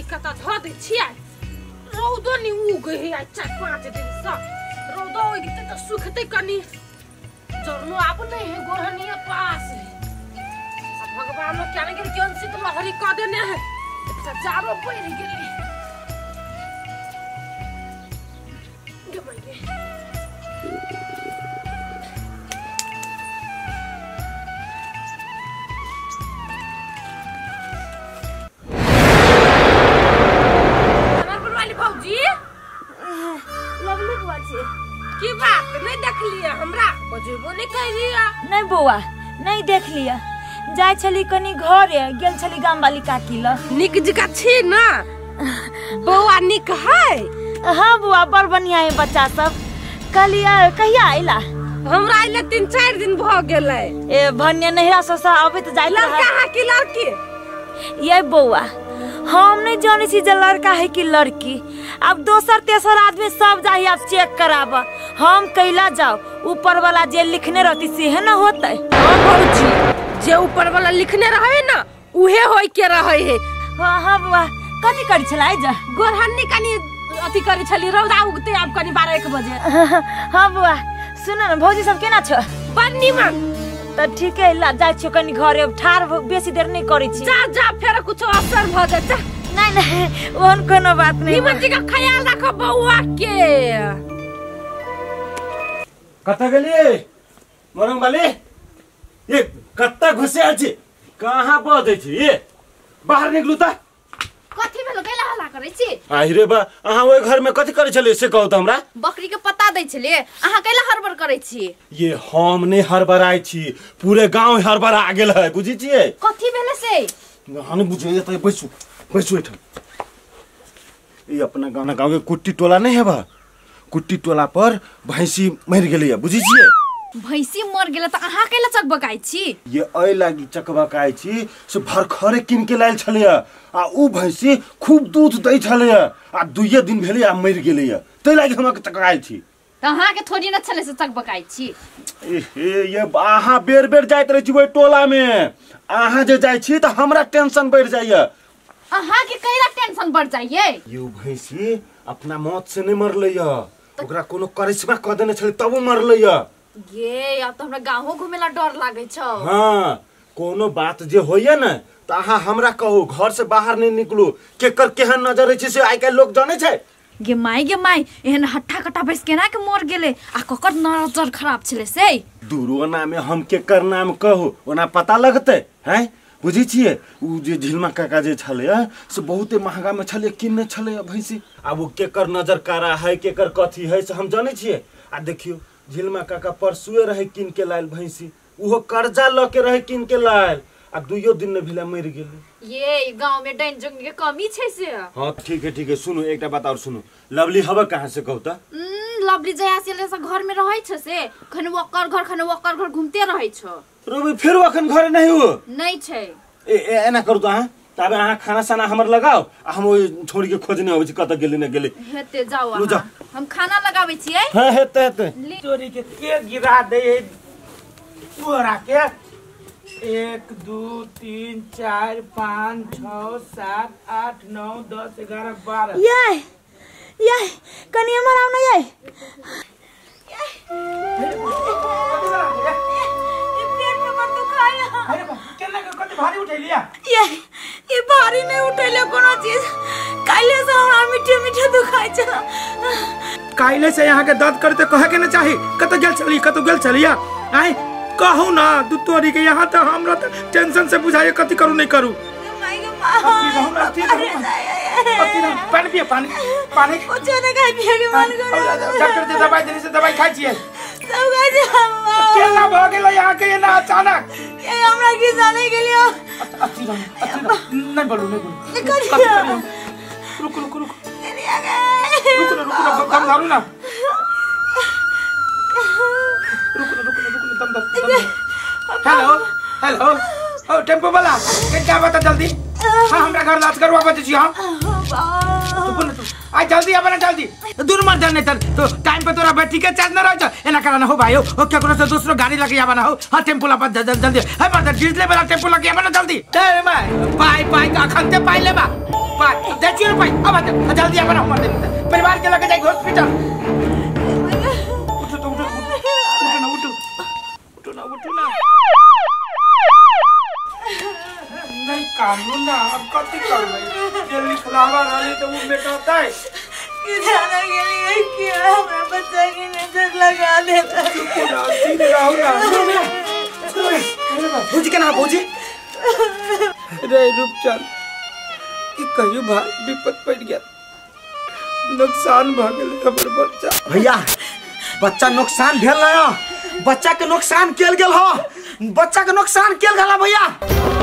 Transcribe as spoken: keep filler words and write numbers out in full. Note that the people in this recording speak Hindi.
कता ध दे छियै रौदो नि उगै है चार पाँच दिन स रौदो उगते त सुखते कनी जरनो आब नहीं है गोरहनिया पास सब भगवान क्या ने केन से तो लहरी क देने है जारो पड़ गेली गबैगे की बात नहीं देख लिया हमरा बजेबो नहीं कहिया नहीं बौआ नहीं देख लिया जाय छली कनी घरे गेल छली गाम वाली काकी ल निक जका छी ना बौआ निक है हां बौआ बड़ बढ़िया है बच्चा सब कलिया कहिया आइला हमरा आइले तीन चार दिन भ गेलै ए भन्ने नहिरा ससा अबे त जाइला लड़का है कि लड़की ये बौआ हम नहीं जाने छी जे लड़का है कि लड़की अब दोसर तेसर आदमी सब जाई अब चेक कराब हम कैला जाओ ऊपर वाला जे लिखने रहती से है ना होतै हां भौजी जे ऊपर वाला लिखने रहे ना उहे होय के रहे है हां हां बुआ कथि करै छलै जा गोरहन्नी कनी अथि करै छली रौदा उगते अब कनी बारह एक बजे हां बुआ सुन न भौजी सब केना छ बन्नी में त ठीक है ला जाय छ कनी घरे ठार बेसी देर नहीं करै छी जा जा फेर कुछ असर भ जाय नहीं नहीं ओन कोनो बात नहीं निमन जी का ख्याल रखो बौआ के कता गेली मरंग वाली ये कत्ता घुसे आछि कहां बदै छी ये बाहर निकलू त कथि भेलो कैला हल्ला करै छी आहि रे बा अहाँ ओइ घर में कथि करै छले से कहू त हमरा बकरी के पता दै छले अहाँ कैला हरबर करै छी ये हम ने हरबराई छी पूरे गांव हरबरा आ गेल है बुझी छिए कथि भेले से हम बुझे त बैसु बैसु एठन ई अपना गांव ना गांव के कुट्टी टोला नहीं है बा कुट्टी टोला पर भैंसी मर गेलै बुझी छिए भैंसी मर गेल त अहाँ कैला चकबकाई छी ये ऐ लागी चकबकाई छी से भरखरे किन के लायल छले आ उ भैंसी खूब दूध दै छले आ दुइये दिन भेले आ मर गेलै तै लागी हम चकबकाई छी त अहाँ के थोड़ी न छले से चकबकाई छी ए हे ये अहाँ बेर बेर जाइत रह छी ओइ टोला में अहाँ जे जाय छी त हमरा टेंशन बढ़ जाइए अहाँ के कैला टेंशन बढ़ जाइए ये भैंसी अपना मौत से नहीं मरलै ओकरा कोनो करिश्मा क देने छले तब मरलै ये अब तो हमरा गांव घुमेला डर लागे छ हां कोनो बात जे होइए न त अहाँ हमरा कहू घर से बाहर नहीं निकलू केकर केहन नजर है से आइ काल लोग जाने छै गे माई गे माई एहन हट्ठा कट्टा बैस केना के मर गेले आ ककर नजर खराब छले से दुरोना में हम केकर नाम कहू ओना पता लगते हैं बुझी छिए उ जे झिलमा काका जे छले से बहुते महंगा में छले किन्ने छले भैंसी अब वो केकर नजर कारा है केकर कथी है से हम जाने छिए आ देखियो झिलमा काका परसुए रहे किन के लायल भैंसी उहो कर्जा ल के रहे किन के लायल आ दुइयो दिन ने भेला मर गेले ये गांव में डाइन जंग के कमी छै से हां ठीक है ठीक है सुनो एकटा बात और सुनो लवली हवा कहां से कहू त लवली जया से ले घर में रहै छ से खन वकर घर खन वकर घर घूमते रहै छ रोबी फिर वखन घर नहीं हो नहीं छै ए एना करू त हां तबे अहाँ खाना साना हमर लगाओ आ हम ओइ छोड़ के खोजने आबै छी कत गेली न गेली हेते जाओ अहाँ हम खाना लगाबै छियै हां हेते हेते चोरी के के गिरा दे तोरा के एक दो तीन चार पाँच छः सात आठ नौ दस ग्यारह बारह ये ये कनी हमर आउ न ये अरे केना के कते भारी उठै लिया ये ये भारी नहीं उठैले कोनो चीज काइले से हमरा मीठे मीठे दुखाइ छ काइले से यहाँ के दर्द करते कहे के न चाही कत गेल चली कत गेल चलिया आई कहू ना दू तोरी के यहाँ त हमरा त टेंशन से बुझाए कथि करू नहीं करू माई गे मां पानी पिए पानी पानी कुछ नहीं खाई पिए के मन करे डॉक्टर जे दवाई देने से दवाई खाई छिए सब खाई छी केला भ गेल यहाँ के ना अचानक ये हमरा की जाने के लिए अच्छी नहीं बोलू नहीं बोलू रुक रुक रुक रुक रुक दम धरू ना रुक रुक रुक दम धर हेलो हेलो ओ टेम्पो वाला के क्या बता जल्दी हां हमरा घर लाज करवा बजे छी हम तू बोल तू आ जल्दी आबे ना जल्दी दूर मत जाने तर तो टाइम पे तोरा बैठी के चार्ज न रह जा एना करना हो भाई ओ क्या कोनो से दूसरो गाड़ी लगे आबा ना हो हां टेम्पो ला जल्दी जल्दी है मत डीजल वाला टेम्पो लगे आबा ना जल्दी ए माय पाई पाई का खंते पाई लेबा पाई देख नहीं पाई अब आ जल्दी अपन हम दे परिवार के लेके जाए हॉस्पिटल उठो तो उठो उठो ना उठो उठो ना उठो ना नहीं कानून ना अब कथी करबै जे लिखलावा रहली तो वो मेटाता है किराना के लिए क्या हमरा बच्चा की नजर लगा देला पूरा दिन राहु ना भौजी के नाम भौजी रे रूपचंद ई कहियो भाई विपत पड़ गया नुकसान भ गेल हमर बच्चा भैया बच्चा नुकसान भेल ना बच्चा के नुकसान केल गेल हो बच्चा के नुकसान केल गेल भैया